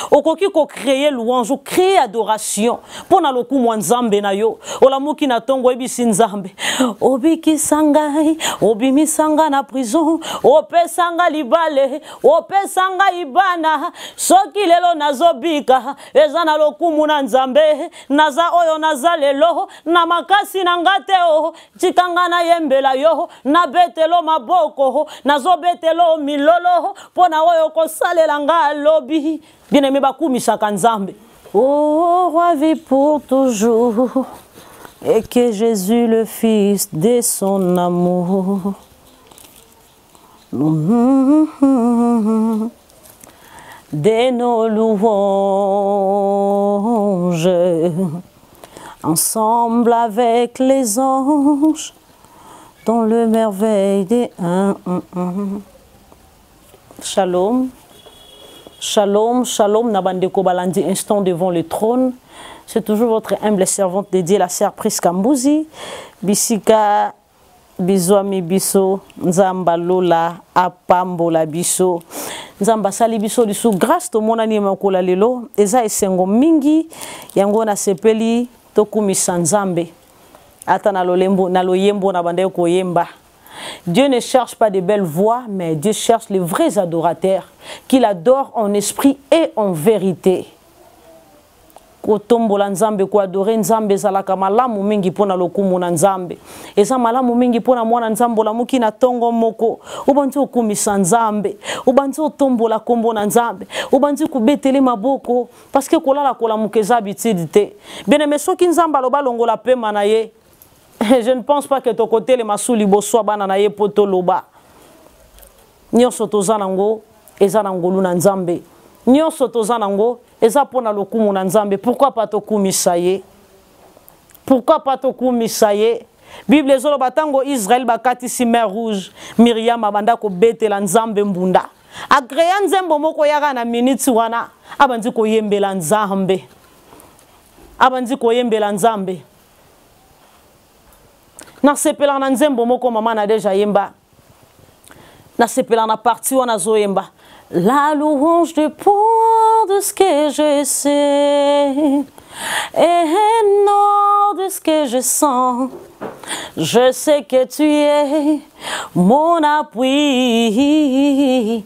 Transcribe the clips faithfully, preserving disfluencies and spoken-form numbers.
Okoki ko créer louange, ou créer adoration. Pona loku mwanzambe na yo. Olamuki na tongo ebisi nzambe. Obiki sangai, obimi sanga na prison. Ope sanga libale, ope sanga ibana. Soki lelo nazobika, ezana loku muna nzambe. Naza oyo naza lelo, na makasi na ngate o. Chikanga na yembela yo, na betelo maboko, nazo betelo milolo. Pona oyo ko salela nga lobi. Bien-aimé Bakoumi Sakanzambe. Oh, roi vit pour toujours, et que Jésus le Fils de son amour. De nos louanges, ensemble avec les anges, dans le merveille des un, un, un. Shalom. Shalom, shalom, Nabandeko Balandi, instant devant le trône. C'est toujours votre humble servante dédiée, la sœur Priska Mbouzi. Bisika, Bizoami Biso, Nzamba Lola, Apambola Biso. Nzamba Sali Biso, Disu, grâce to monani makola lelo, Eza esengo mingi, yango na sepeli, Tokumi Sanzambe. Ata na lo lembo, na lo yembo na bandeko yemba. Dieu ne cherche pas de belles voix, mais Dieu cherche les vrais adorateurs, qu'il adore en esprit et en vérité. Kotombola nzambe ko adore nzambe zalaka malamu mingi pona lokumu na nzambe. Eza malamu mingi pona mwana nzambe la muki na tongo moko. Ubanzi okumisa nzambe, ubanzi otombola kombo na nzambe, ubanzi kubetele maboko parce que kolala kola mukeza habitude te. Bien-aimé soki nzamba loba longola pema na ye. Je ne pense pas que ton côté les masouli boswa banana ye poto loba. Nyonso tozanango ezanango luna nzambe. Nyonso tozanango eza pona lokumu na nzambe. Pourquoi pas tokumisa ye? Pourquoi pas tokumisa ye? Bible ezolo batango Israël bakati si mer rouge. Myriam abanda ko betela nzambe mbunda. Agreya nzembo moko yaka na minute wana abanzi ko yembela nzambe. Abanzi ko yembela nzambe. Na sepela na nzembo moko mama na deja yemba. Na sepela na parti wana zo yemba. La louange de pour de ce que je sais et non de ce que je sens. Je sais que tu es mon appui,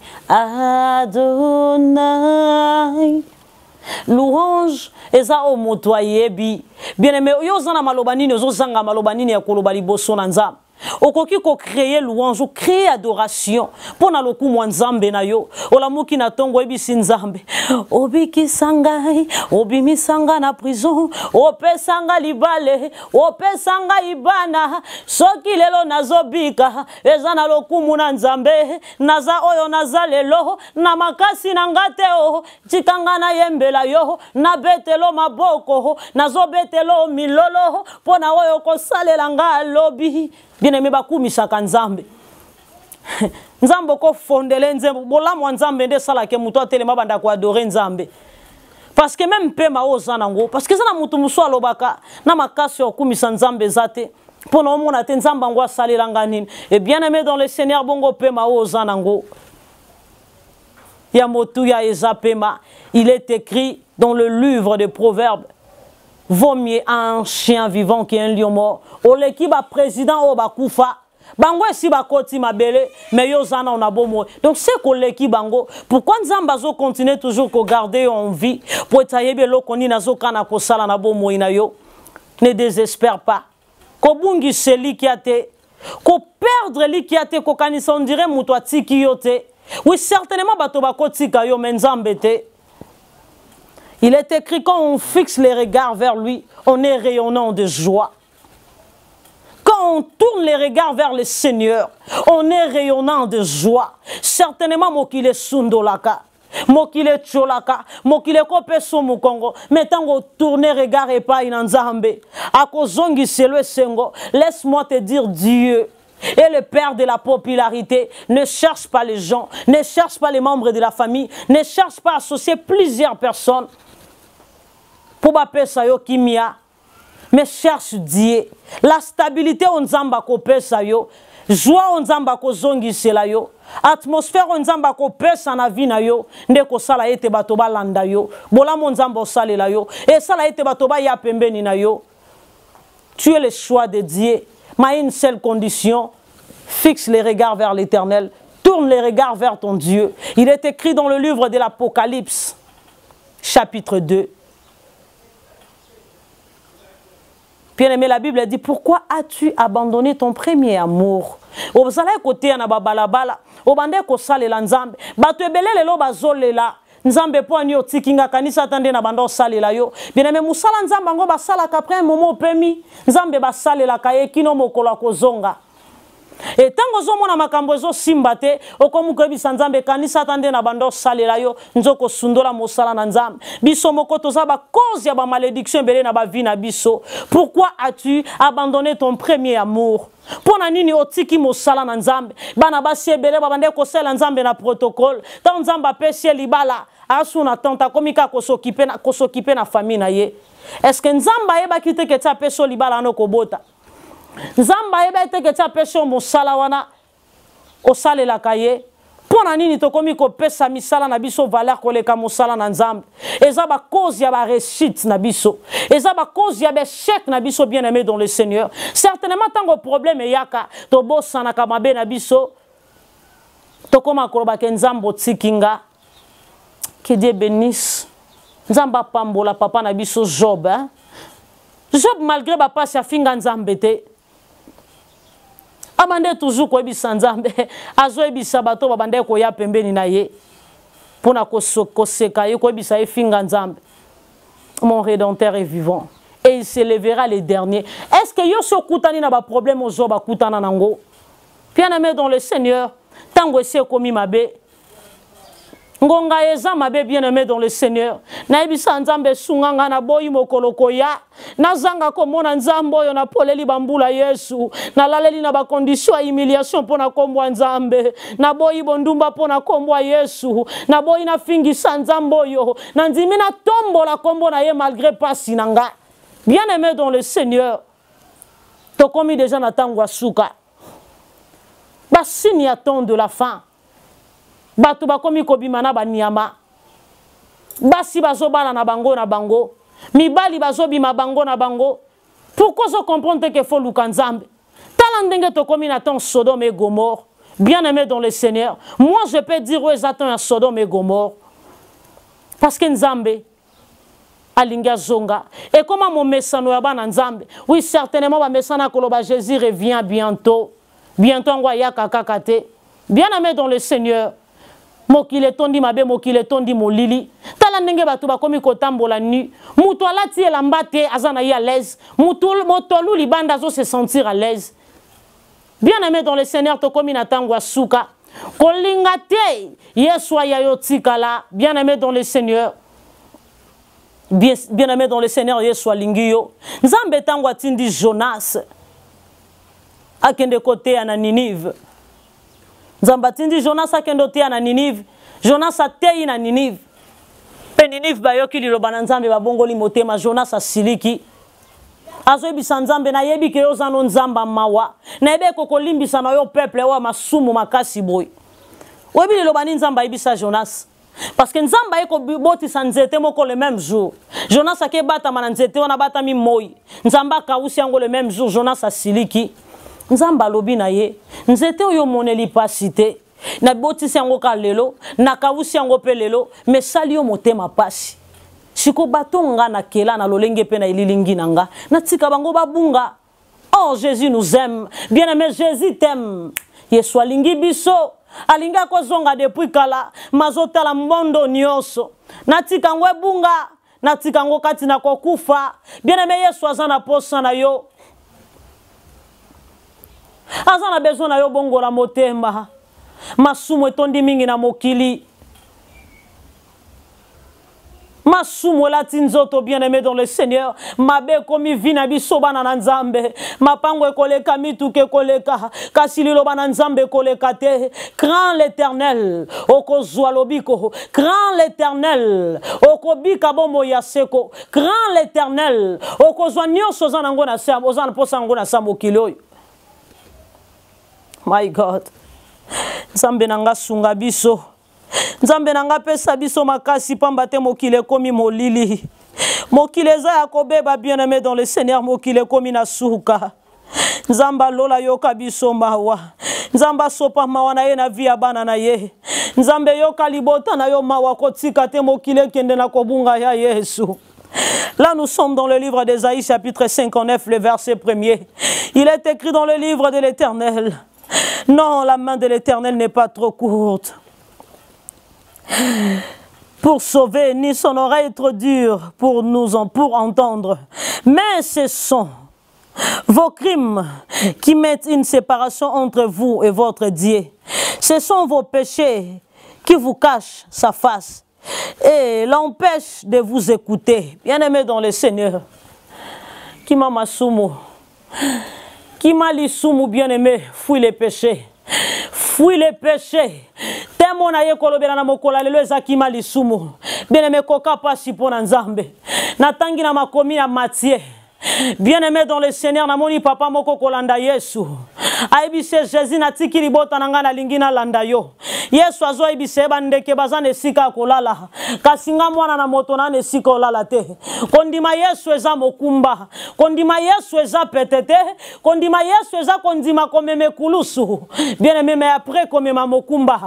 Adonai. Louange eza o motoyebi. Bien-aimé, yo zana malobanini, yo zanga malobanini ya kolobali boso na nzambe. Okoki ko créer louange, ou créer adoration. Pona loku mwanzambe na yo. Olamuki na tongo ebisi nzambe. Obiki sangai, obimi sanga na prison. Ope sanga libale, ope sanga ibana. Soki lelo nazobika, ezana loku muna nzambe. Naza oyo naza lelo, na makasi na ngate o. Chikanga na yembela yo, na betelo maboko, nazo betelo milolo. Pona oyo ko salela nga lobi. Bien-aimé Bakoumi Sakanzambe. Nzambe ko fondele nzembo. Bola mwa nzambe nde sala ke muto atelema banda ko adorer nzambe. Parce que même pema ozanango, parce que zana mutu muso alobaka na makasi okumisa nzambe zate. Pona omona te nzamba ngo asalela nganini. Et bien-aimé dans le Seigneur bongo pema ozanango. Ya motu ya eza pema. Il est écrit dans le livre des Proverbes. Vaut mieux un chien vivant qu'un lion mort. Oleki ba président o bakufa. Bango si ba koti mabele, mais yo zana on a beau mot. Donc c'est koleki bango. Pourquoi nzamba zo continuer toujours ko garder en vie pour etayebe lo koni na zo kana ko sala na beau mot ina yo. Ne désespère pas. Ko bungi seli ki ate, ko perdre li ki ate ko kanisa on dirait muto atiki yo te. Oui certainement bato ba koti ka yo menzambe te. Il est écrit quand on fixe les regards vers lui, on est rayonnant de joie. Quand on tourne les regards vers le Seigneur, on est rayonnant de joie. Certainement, mokile sundolaka, mokile cholaka, mokile kopeso mukongo. Mais tant qu'on tourne les regards et pas inanzambe, à kozongi selwe sengo, laisse-moi te dire Dieu. Et le père de la popularité ne cherche pas les gens, ne cherche pas les membres de la famille, ne cherche pas à associer plusieurs personnes. Pour baper sa yo kimia, mais cherche Dieu. La stabilité on zamba ko pesa yo. joie o nzamba ko zongisela yo, atmosphère o nzamba ko pesa na vie na yo, nde ko sala ete bato balanda yo, bolamo nzamba osalela yo, et sala ete bato ba ya pembeni na yo. Tu es le choix de Dieu, mais une seule condition, fixe les regards vers l'Éternel, tourne les regards vers ton Dieu. Il est écrit dans le livre de l'Apocalypse, chapitre deux. Bien-aimé, la Bible dit, pourquoi as-tu abandonné ton premier amour? Obzala côté na babalabala, obande ko salela nzambe, bato ebele lelo bazolela. Nzambe po anyo tikinga kanisa tande na bando salela yo. Bien-aimé, musala nzamba ngo basala après un moment pemi, nzambe basalela kaye kino mokolo kozonga. Et tango zo mona makambo zo simbate, okomu kebisa nzambe kanisa tande na bando salela yo, nzoko sundola mosala na nzambe. Biso moko toza ba cause ya ba malédiction belé na ba vie na biso. Pourquoi as-tu abandonné ton premier amour? Pona nini otiki mosala na nzambe? Bana basi ebele babande ko sala nzambe na protocole. Ta nzamba pesi libala, asuna tanta komika ko s'occuper na ko s'occuper na famille na ye. Est-ce que nzamba yeba kite ke ta peso libala no kobota? Nzamba yeba ete ke ta peso mosala wana osalela kaye. Pona nini tokomi ko pesa misala na biso valeur koleka mosala na nzambe. Eza ba cause ya ba réussite na biso. Eza ba cause ya ba échec na biso bien-aimé dans le Seigneur. Certainement tango problème yaka to bosana ka mabe na biso. Tokoma koloba ke nzambo tikinga. Que Dieu bénisse. Nzamba pambola papa na biso Job, hein? Job malgré ba passe ya finga nzambe te. Abande toujours ko ebisa nzambe, azo ebisa bato babande ko ya pembeni na ye. Pona ko seka ye ko ebisa ye finga nzambe. Mon rédempteur est vivant et il se lèvera les derniers. Est-ce que yo so kutani na ba problème o Job akutana nango? Bien-aimé dans le Seigneur, tango ese komi mabe. Ngonga eza mabe bien-aimé dans le Seigneur. Na ebisa nzambe sunganga na boyi mokolo koya. Na zanga komona nzambo yo na poleli bambula Yesu. Na laleli na ba condition ya humiliation pona kombwa nzambe. Na boyi bondumba pona kombwa Yesu. Na boyi na fingisa nzambo yo. Na ndimi na tombo la kombo na ye malgré pasi nanga. Bien-aimé dans le Seigneur. Tokomi déjà na tangwa suka. Ba signe attend de la fin. Bato bakomi kobimana banyama. Basi bazobala na bango na bango. Mibali bazobima bango na bango. Pourquoi je comprends que faut lukanzambe? Talandenge tokomi na ton Sodome et Gomorre. Bien-aimé dans le Seigneur. Moi je peux dire où j'attends à Sodome et Gomorre. Parce que nzambe alinga zonga. Et comment mon messano ya bana nzambe? Oui, certainement ba messana koloba Jésus revient bientôt. Bientôt ngwa yaka kakate. Bien-aimé dans le Seigneur. Mokile tondi mabe mokile tondi molili tala ndenge batu bakomi kotambola nu mutu alati elamba te azana ya à l'aise mutu motolu libanda zo se sentir à l'aise. Bien-aimé dans le Seigneur tokomi na tangwa suka kolinga te Yesu ya yo tikala. Bien-aimé dans le Seigneur, bien-aimé dans le Seigneur Yesu alingi yo. Nzambe tangwa tindi Jonas akende kote na Ninive. Nzambatindi Jonas akendo te na Ninive. Jonas atei na Ninive. Pe Ninive bayoki liloba na nzambe babongoli motema. Jonas asiliki. Azo ebisa nzambe na yebi ke yo zano nzamba mawa. Na ebe kokolimbisa na yo peuple wa masumu makasi boy. Oyebi liloba ni nzamba ebisa Jonas. Parce que nzamba eko botisa nzete moko le même jour. Jonas ake bata mana nzete wana bata mi moi. Nzamba kausi yango le même jour. Jonas asiliki. Nzamba lobi na ye nzete oyo moneli pasite na botisi yango ka lelo na kawusi yango pe lelo mais sali yo motema pasi siko batonga na kela na lolenge pe na ililingi nanga na tika bango babunga. Oh, Jésus nous aime. Bien-aimé, Jésus t'aime. Yesu alingi biso alinga kozonga depuis kala mazota la mondo nyoso na tika ngwe bunga na tika ngo kati na kokufa. Bien-aimé, Yesu azana posa na yo. Azana besoin na yo bongo la motema. Masumu etondi mingi na mokili. Masumu lati nzoto bien-aimé dans le Seigneur. Mabe komi vina biso bana na nzambe. Mapango ekoleka mituke koleka. Kasi liloba na nzambe koleka te. Crains l'Éternel. Oko zwalobiko. Crains l'Éternel. Oko bika bomo yaseko. Crains l'Éternel. Oko zwa nyonso za nango na sam. Ozana posa nango na sam mokili oyo. My God. Nzambe nanga sunga biso. Nzambe nanga pesa biso makasi pamba te mokile komi molili. Mokile za ya kobeba bien-aimé dans le Seigneur mokile komi na suka. Nzamba lola yoka biso mawa. Nzamba sopa mawa na ye na via bana na ye. Nzambe yoka libota na yo mawa kotika te mokile kende na kobunga ya Yesu. Là, nous sommes dans le livre d'Ésaïe, chapitre cinquante-neuf, le verset premier. Il est écrit dans le livre de l'Éternel. Non, la main de l'Éternel n'est pas trop courte pour sauver, ni son oreille trop dure pour nous en, pour entendre. Mais ce sont vos crimes qui mettent une séparation entre vous et votre Dieu. Ce sont vos péchés qui vous cachent sa face et l'empêche de vous écouter. Bien-aimé dans le Seigneur, qui m'a masumu, qui m'a lisumu, bien-aimé, fouille les péchés, fouille les péchés. Temo na ye kolobela na mokola lelo ezaki m'a lisumu, bien-aimé koka pasi pona nzambe, natangi na makomi ya Matthieu. Bien-aimé dans le Seigneur, namoni papa moko kolanda Yesu. Aibise Jésus na tiki libota nanga na lingina landa yo. Yesu azo aibise bandeke bazane sika kolala. Kasinga mwana na moto na ne sika kolala te. Kondima Yesu eza mokumba. Kondima Yesu eza petete. Kondima Yesu eza kondima komeme kulusu. Bien-aimé, mais après komema mokumba,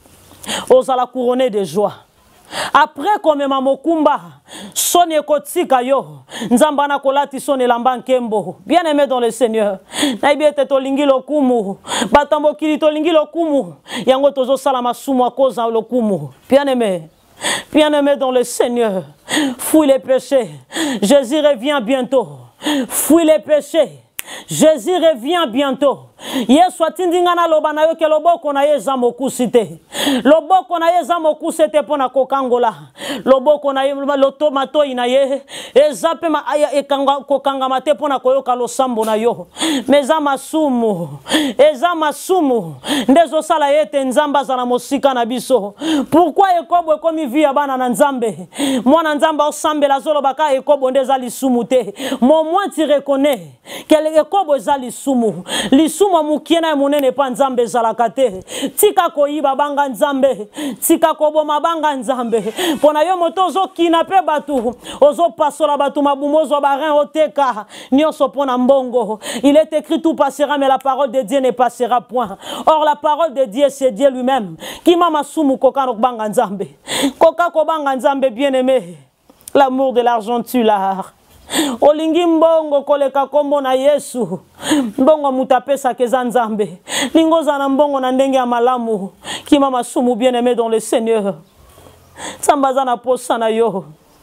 ozala couronné de joie. Après comme ma mokumba son ekotika yo nzamba na kolati son elamba nkembo. Bien-aimé dans le Seigneur, na ibiete tolingi lokumu batambo kili tolingi lokumu yango tozo sala masumu a cause de lokumu. Bien-aimé, bien-aimé dans le Seigneur, fouille les péchés, Jésus revient bientôt. Fouille les péchés, Jésus revient bientôt. Yesu atindingana loba na yo ke loboko na ye za mokusite. Loboko na ye za mokusite pona kokangola. Loboko na ye loto mato ina ye ezape ma aya ekanga kokanga mate pona koyoka losambo na yo. Meza masumu, eza masumu ndezo sala yete nzamba za na mosika na biso. Pourquoi ekobo ekomi via bana na nzambe? Mwana nzamba osambela zolo baka ekobo ndeza lisumu te. Mon moins tu reconnais que ekobo za lisumu. Lisumu mukiena munene pa nzambe zalakate. Tika koyiba banga nzambe, tika koboma banga nzambe. Pona yo motozo kinape batu, ozo pasola batu mabumozo barin oteka, nyonso pona mbongo. Il est écrit tout passera mais la parole de Dieu ne passera point. Or la parole de Dieu c'est Dieu lui-même. Qui mama sumu koka nok banga nzambe. Koka ko banga nzambe bien-aimé. L'amour de l'argent tue l'art. Olingi mbongo koleka kombo na Yesu. Mbongo mutapesa keza nzambe. Lingoza na mbongo na ndenge ya malamu. Kima masumu bien-aimé dans le Seigneur. Nzambaza na posa na yo.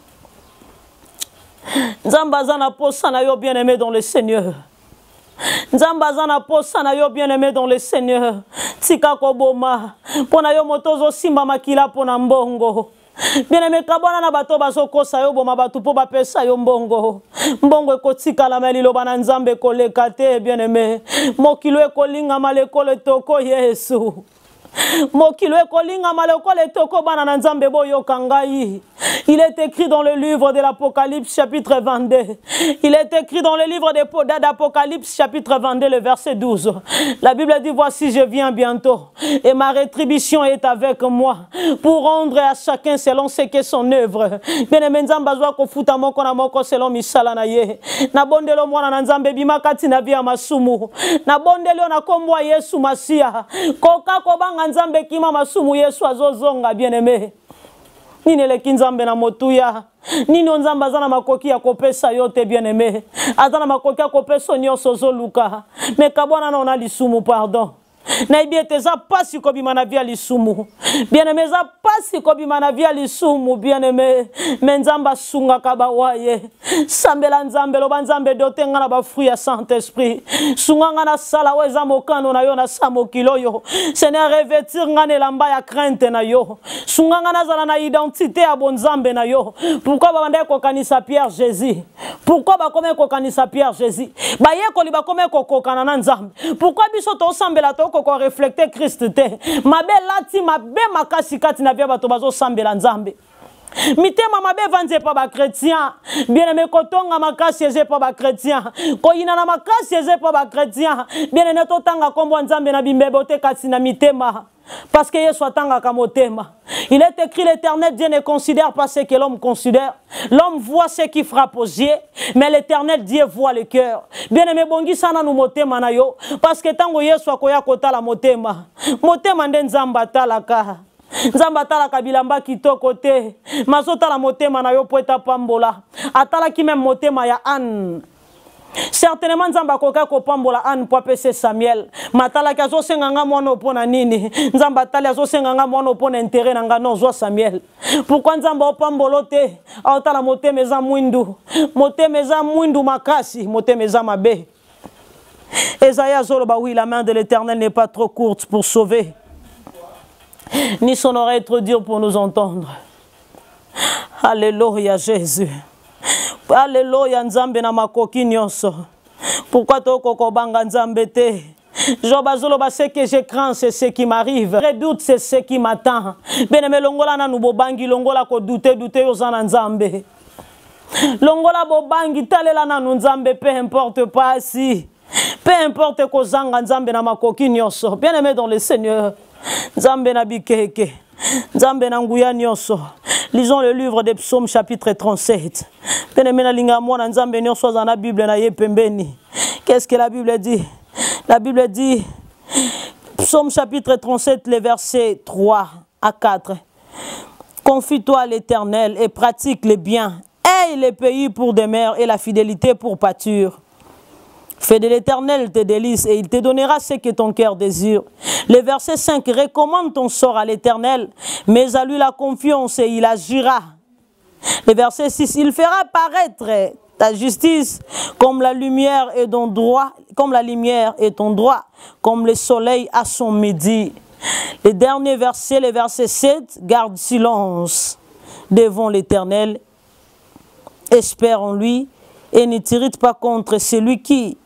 Nzambaza na posa na yo bien-aimé dans le Seigneur. Nzambaza na posa na yo bien-aimé dans le Seigneur. Tika koboma. Pona yo motozo simba makila pona mbongo. Bien-aimé kabona na bato bazo kosa yo boma batu po ba pesa yo mbongo. Mbongo ekotika la meli loba na nzambe koleka te bien-aimé. Mokilo ekolinga malekole toko Yesu. Mokilo ekolinga malekole toko bana na nzambe boyo kangai. Il est écrit dans le livre de l'Apocalypse chapitre vingt-deux. Il est écrit dans le livre d'Apocalypse chapitre vingt-deux le verset douze. La Bible dit voici je viens bientôt et ma rétribution est avec moi pour rendre à chacun selon ce que son œuvre. Bien-aimé nzamba zwa ko futa moko na moko selon misala na ye. Na bondelo mwana na nzambe bimakati na bia masumu. Na bondelo na kombo Yesu Masia. Koka ko banga nzambe kima masumu Yesu azozonga bien-aimé. Nini le kinzambe na motuya. Nini onzamba zana makoki ya kopesa yote bien-aimé. Azana makoki ya kopesa nyoso zoluka. Me kabwana na ona lisumu pardon. Na ibiete za pasi ko bimana via lisumu. Bien-aimé za pasi ko bimana via lisumu bien-aimé. Menzamba sunga kabawaye. Sambela nzambe lo banzambe dote ngana ba fruit ya Saint-Esprit. Sunga ngana sala weza mokano na yo na samo kiloyo. Seigneur revêtir ngane lamba ya crainte na yo. Sunga ngana zala na identité ya bonzambe na yo. Pourquoi ba bande ko kanisa Pierre Jésus? Pourquoi ba kome ko kanisa Pierre Jésus? Ba ye ko li ba kome ko kokana na nzambe. Pourquoi biso to sambela to ko refléter Christ te mabe lati mabe makasi kati na bia bato bazo sambela nzambe. Mitema mabe vanze pa ba chrétien. Bien-aimé kotonga makasi eze pa ba chrétien. Ko ina na makasi eze pa ba chrétien. Bien-aimé totanga kombo nzambe na bimbebe te kasi na mitema. Parce que Yesu atanga kamotema. Il est écrit l'Éternel Dieu ne considère pas ce que l'homme considère. L'homme voit ce qui frappe aux yeux, mais l'Éternel Dieu voit le cœur. Bien-aimé bongi sana nu motema na yo parce que tango Yesu akoya kotala motema. Motema nde nzamba talaka. Nzamba talaka bilamba kitoko te. Mazotala motema na yo po eta pambola. Atala ki même motema ya Anne. Certainement Nzamba koka ko pambola Anne po apese Samuel. Matala ki azo senganga mwana opona nini. Nzamba tali azo senganga mwana opona intérêt nanga non zo Samuel. Pourquoi Nzamba opambolo te? Aotala motema eza mwindu. Motema eza mwindu makasi, motema eza mabe. Esaïe azoloba oui, la main de l'Éternel n'est pas trop courte pour sauver, ni son oreille trop dure pour nous entendre. Alléluia Jésus. Alléluia Nzambe na makoki nyonso. Pourquoi toko kobanga Nzambe te? Job azoloba ce que je crains c'est ce qui m'arrive. Redoute c'est ce qui m'attend. Bien-aimé longola na nubobangi longola ko douter douter yozana Nzambe. Longola bobangi talela na Nzambe peu importe pas si. Peu importe ko zanga Nzambe na makoki nyonso. Bien-aimé dans le Seigneur. Nzambe na bikeke. Nzambe na nguya nyonso. Lisons le livre des Psaumes chapitre trente-sept. Bien-aimé na linga mwana Nzambe nyonso za na Bible na ye pembeni. Qu'est-ce que la Bible dit? La Bible dit Psaume chapitre trente-sept les versets trois à quatre. Confie-toi à l'Éternel et pratique le bien. Aie le pays pour demeure et la fidélité pour pâture. Fais de l'Éternel tes délices et il te donnera ce que ton cœur désire. Le verset cinq, recommande ton sort à l'Éternel, mais à lui la confiance et il agira. Le verset six, il fera paraître ta justice comme la lumière et ton droit, comme la lumière et ton droit, comme le soleil à son midi. Le dernier verset, le verset sept, garde silence devant l'Éternel, espère en lui et ne t'irrite pas contre celui qui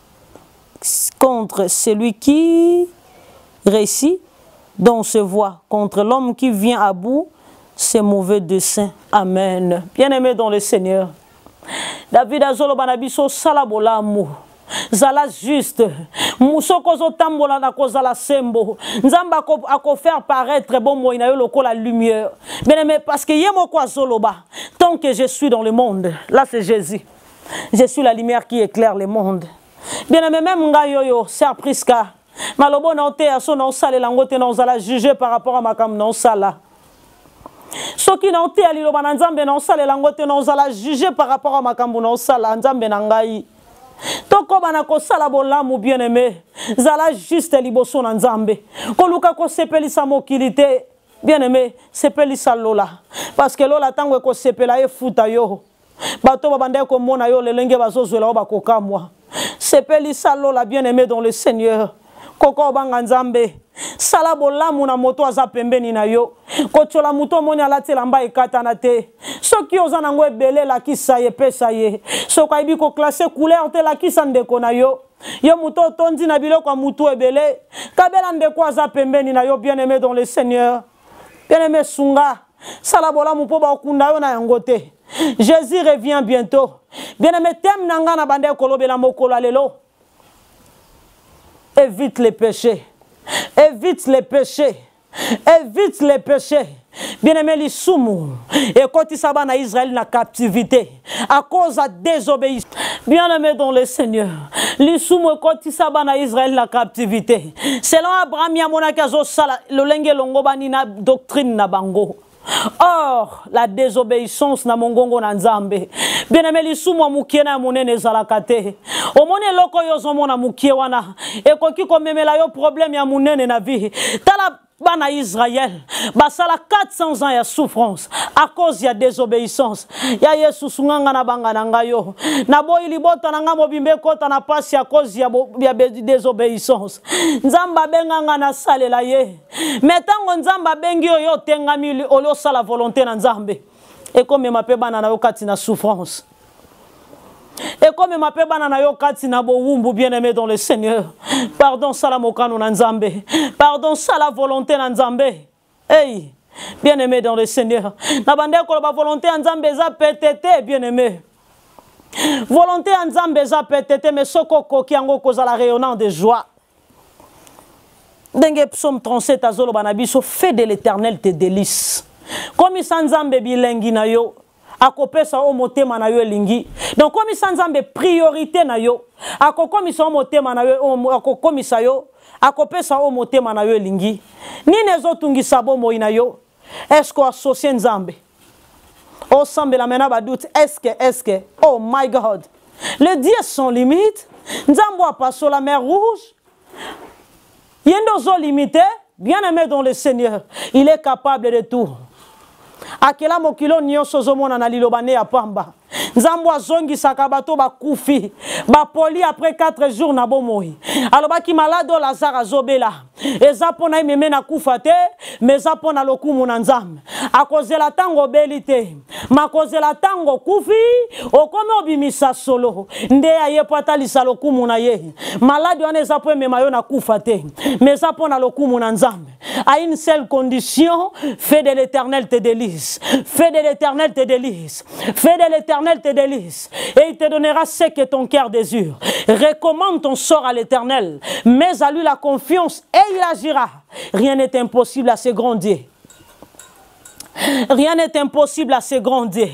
contre celui qui réussit dans ses voies, contre l'homme qui vient à bout ses mauvais desseins. Amen. Bien-aimé dans le Seigneur, David azolo banabiso salabolamu zala juste musoko zo tambola na kozala sembo nzamba ako faire paraître bon moina yo lokola lumière. Bien-aimé parce que yemo kwa zoloba tant que je suis dans le monde, là c'est Jésus. Je suis la lumière qui éclaire le monde. Bien-aimé, même nga yoyo, surprise ka. Malobo na ote aso na osale langote na ozala juger par rapport à makam na osala. Soki na ote ali loba na Nzambe na osale langote na ozala juger par rapport à makambu na osala Nzambe na ngai. Toko bana ko sala bolamu bien-aimé. Zala juste liboso na Nzambe. Ko luka ko sepelisa mokilité. Bien-aimé, sepelisa lola. Parce que lola tango ko sepela e futa yo. Bato babande ko mona yo lelenge bazozwela ba kokamwa. Sepeli salo la bien-aimé dans le Seigneur. Koko banga Nzambe. Sala bolamu na moto aza pembeni na yo. Kochola muto moni alate lamba ekata na te. Soki oza nango ebele la kisa ye pesa ye. Soka ibi ko classer couleur te la kisa ndeko na yo. Yo muto tondi na biloko muto ebele. Kabela ndeko aza pembeni na yo bien-aimé dans le Seigneur. Bien-aimé sunga. Sala bolamu po ba okunda yo na yango te. Jésus revient bientôt. Bien-aimé, tem nanga na bande kolobela mokolo alelo. Évite les péchés. Évite les péchés. Évite les péchés. Bien-aimé, l'isumu. Et quand il s'abat na Israël na captivité. À cause de désobéissance. Bien-aimé dans le Seigneur. L'isumu quand il s'abat na Israël na captivité. Selon Abraham Yamona kazo sala le lenge longo bani na doctrine na bango. Or, la désobéissance na mongongo na Nzambe. Bien-aimé, lisumu wa mukie na munene zalakate. Omone loko yo zomo na mukie wana. E koki komemela yo problème ya munene na vie. Tala bana Israël. Basala quatre cents ans ya souffrance. À cause ya désobéissance. Ya Yesu sunganga na banga na ngayo. Na boyi libota na nga mobimbe kota na pasi à cause ya, ya désobéissance. Nzamba benganga na salela ye. Metango nzamba bengi yo tengami olo sala volonté na Nzambe. Et comme ma pe bana na yo kati na souffrance. Et comme ma pe bana na yo kati na bo wumbu bien-aimé dans le Seigneur. Pardon sala mokano na Nzambe. Pardon sala volonté na Nzambe. Hey, bien-aimé dans le Seigneur. Na bande ko ba volonté nzambe za pétété, bien-aimé. Volonté nzambe za pétété, mais soko koki yango kozala rayonnant de joie. Dengue psaume trente-sept azolo banabiso, fais de l'Éternel tes délices. Comme sanzambe bilengi na yo, akopesa o motema na yo elingi. Donc comme sanzambe priorité na yo, akokomisa o motema na yo, akokomisa yo, akopesa o motema na yo elingi. Nini ezotungisa bomo ina yo? Est-ce qu'on associe nzambe? Oh sambe la mena ba doute, est-ce que, est-ce que, oh my God, les dieux sont limites. Nzambo a passé la mer rouge. Yendo zo limité, bien aimé dans le Seigneur, il est capable de tout. Akela mokilo nyonso zomona na lilobane ya pamba. Nzambo azongi sakabato ba kufi, ba poli après quatre jours na bomoi. Aloba ki malade Lazare azobela. Eza pona imeme na kufa te, mais eza pona lokumu na Nzambe. Akozela tango belite, makozela tango kufi, okomi obimisa solo. Nde aye patalisa lokumu na ye. Malade wana eza po emema yo na kufa te, mais eza pona lokumu na Nzambe. À une seule condition, fais de l'Éternel tes délices. Fais de l'Éternel tes délices. Fais de l'Éternel tes délices. Et il te donnera ce que ton cœur désire. Recommande ton sort à l'Éternel. Mets à lui la confiance et il agira. Rien n'est impossible à ce grand Dieu. Rien n'est impossible à ce grand Dieu.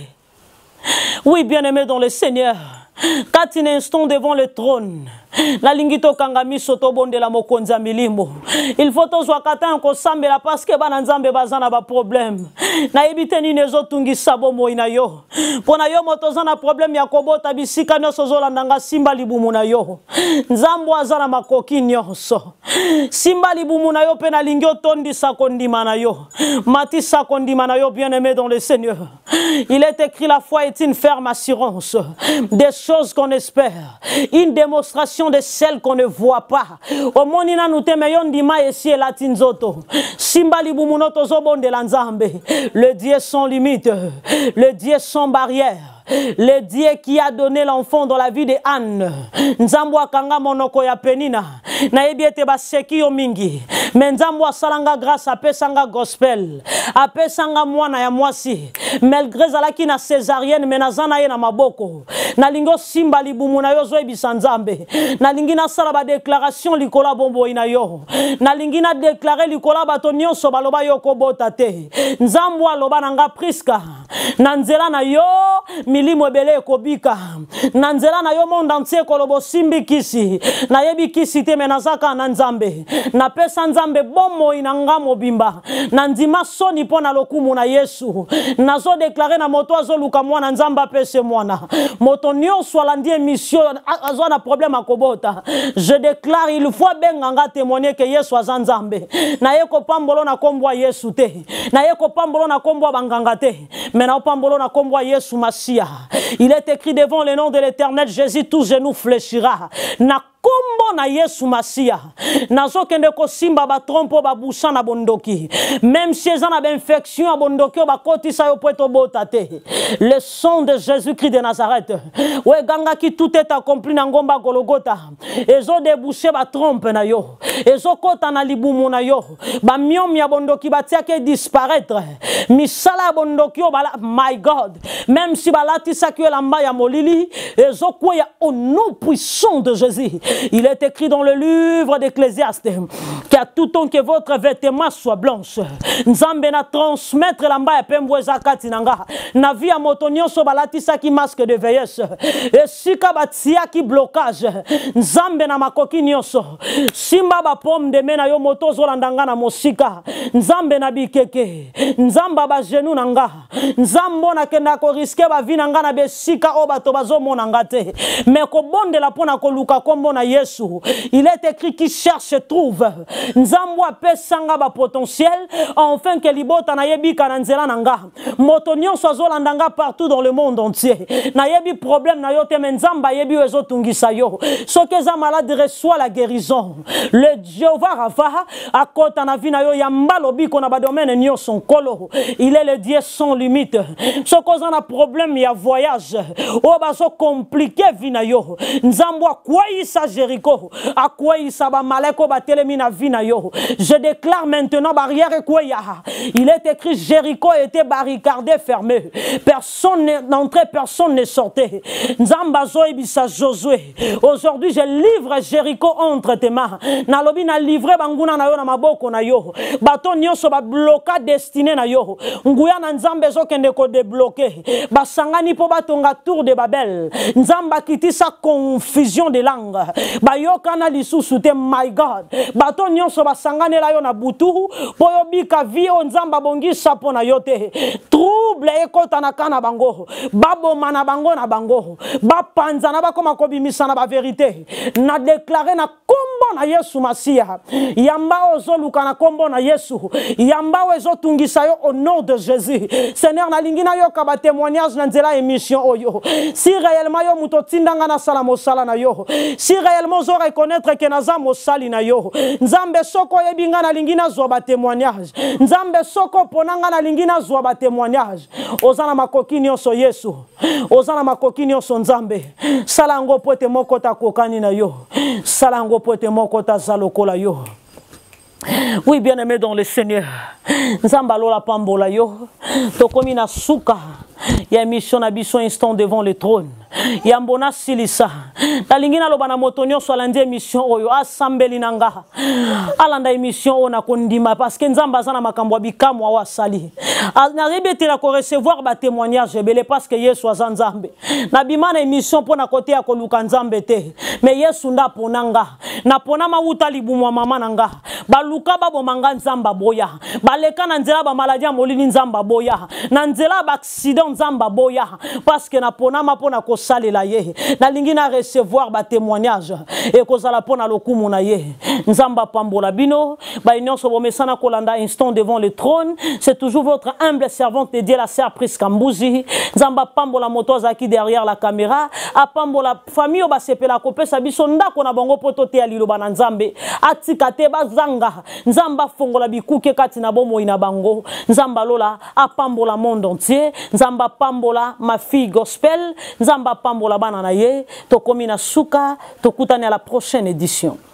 Oui, bien-aimé dans le Seigneur. Quand un instant devant le trône, la lingito kangami soto bonde la mokonza milimo. Il faut to zwakata en sambela parce que bana nzambe bazana ba problème. Na ebite ni nezo tungi sabo moina yo. Pona yo motozana problème ya kobota bisika nyoso zolandanga simba libumu na yo. Nzambo azana makoki nyonso. Simba libumu na yo pe na lingio tondi sakondima na yo. Mati sakondima na yo, bien-aimé dans le Seigneur. Il est écrit la foi est une ferme assurance des choses qu'on espère. Une démonstration de celles qu'on ne voit pas. Au monina nous temeyon dima esi et latinzoto. Simba libumunoto zobon de l'anzambe. Le Dieu sans limite. Le Dieu sans barrière. Le Dieu qui a donné l'enfant dans la vie de Anne. Nzambo akanga monoko ya penina. Na ebiete ba seki yo mingi. Mais nzambo salanga grâce a pesanga gospel. A pesanga mwana ya mwasi. Malgré zalaki na césarienne menazana ye na maboko. Na lingo simba libumu na yo zo ebisa nzambe. Na lingi na sala ba déclaration likola bombo ina yo. Na lingi na déclarer likola bato nyonso baloba yo kobota te. Nzambo aloba nanga priska. Na nzela na yo milimo ebele ekobika. Na nzela na yo monde entier kolobo simbi kisi. Na yebi kisi te menazaka na nzambe. Na pesa nzambe bomo inanga mobimba. Na ndima soni pona lokumu na Yesu. Na zo déclarer na moto azo luka mwana nzamba pese mwana. Moto nyonso alandi émission azo na problème akobota. Je déclare il faut benganga témoigner que Yesu azanzambe. Na yeko pambolo na kombwa Yesu te. Na yeko pambolo na kombwa banganga te. Mais na pambolo na kombwa Yesu Masia. Il est écrit devant le nom de l'Éternel Jésus tout genou fléchira. Na kombo na Yesu Masia. Nazo kende ko simba ba trompo ba busa na bondoki. Même si ezana ba infection a bondoki ba kotisa yo poeto botate. Le sang de Jésus-Christ de Nazareth. We ganga ki tout est accompli na ngomba Golgotha. Ezo déboucher ba trompe na yo. Ezo kota na libumu na yo. Ba miom ya bondoki ba tiake disparaître. Misala bondoki yo bala my God. Même si balati sakyo lamba ya molili, ezo kwa ya au nom puissant de Jésus. Il est écrit dans le livre d'Ecclésiaste qu'à tout temps que votre vêtement soit blanche, Nzambe na transmettre lamba ya pembo ezakati nanga. Na via motonyo so balati saki masque de vieillesse. Et sika batia ki blocage. Nzambe na makoki nyonso. Simba ba pomme de mena yo moto zolandanga na mosika. Nzambe na bikeke. Nzamba ba genou nanga. Nzambo na kenda ko risquer ba vi nanga na besika o bato bazo monanga te. Mais ko bonde la pona ko luka kombo na Yesu. Il est écrit qui cherche trouve. Nzambo apesanga ba potentiel enfin que libota na yebi kananzela nanga. Moto nyonso zolandanga partout dans le monde entier. Na yebi problème na yo te nzamba yebi ezo tungisa yo. Soki eza malade reçoit la guérison. Le Jéhovah Rapha akota na vina yo yamba lobiko na ba domaine nyonso kolo. Il est le Dieu sans limite. Soki oza na problème ya voyage o bazo compliqué vina yo. Nzambo kwa il s'agit Jéricho. A quoi il s'aba maleko ba telemina vina yo. Je déclare maintenant barrière et quoi ya. Il est écrit Jéricho était barricadé, fermé. Personne n'entrait, personne ne sortait. Nzamba zoibisa Josué. Aujourd'hui, je livre Jéricho entre tes mains. Nalobi na livre banguna na yo na maboko na yo. Bato nyonso ba bloka destiné na yo. Nguya na nzambe zo kende ko débloquer. Basangani po batonga tour de Babel. Nzamba kiti sa confusion de langue. Bayoka na lisusu te, my God. Bato nyonso basangane la yo na butu. Po yo bika vi o nzamba bongi sapo na yo te. Trouble ekota na kana bango. Babo mana bango na bango. Ba panza na ba koma kobimisa na ba vérité. Na déclaré na kombo na Yesu Masia. Yamba ozo luka na kombo na Yesu. Yamba ozo tungisa yo au nom de Jésus. Seigneur na lingina yo ka ba témoignage na nzela émission oyo. Si réellement yo muto tindanga na sala mosala na yo. Si réellement zo reconnaître que naza mosali na yo. Nzambe soko yebinga na lingina zo ba témoignage. Nzambe soko ponanga na lingina zo ba témoignage. Ozana makoki nyonso Yesu. Ozana makoki nyonso Nzambe. Sala ngo pote moko ta kokani na yo. Sala ngo pote moko ta zalokola yo. Oui, bien-aimé dans le Seigneur. Nzamba lola pambola yo. Tokomi na suka. Ya mission na biso instant devant le trône. Ya mbona silisa. Talingina loba na motonyo so landi émission oyo asambeli nanga. Alanda émission ona kondima parce que Nzamba zana makambo bikamwa wa sali. Na rebete la ko recevoir ba témoignage belé parce que Yesu azanzambe. Na bimana émission pona côté ya ko luka Nzambe te. Mais Yesu nda ponanga. Na pona mauta libumwa mama nanga. Ba luka ba bomanga Nzamba boya. Ba leka na nzela ba maladie molini Nzamba boya. Na nzela ba accident Nzamba boya parce que na pona ma pona ko salela ye. Na lingi na recevoir ba témoignage et ko zala pona lokumu na ye. Nzamba pambola bino ba union so bomesana kolanda instant devant le trône. C'est toujours votre humble servante dédiée la sœur Priska Mbuzi. Nzamba pambola motoza qui derrière la caméra a pambola famille ba sepela ko pesa biso ndako na bango poto te ya liloba na Nzambe atika te bazanga Nzamba fongola bikuke kati na bomo ina bango. Nzamba lola a pambola monde entier. Nzamba pambola ma fille gospel. Nzamba pambola bana na ye. Tokomi na suka. Tokutani à la prochaine édition.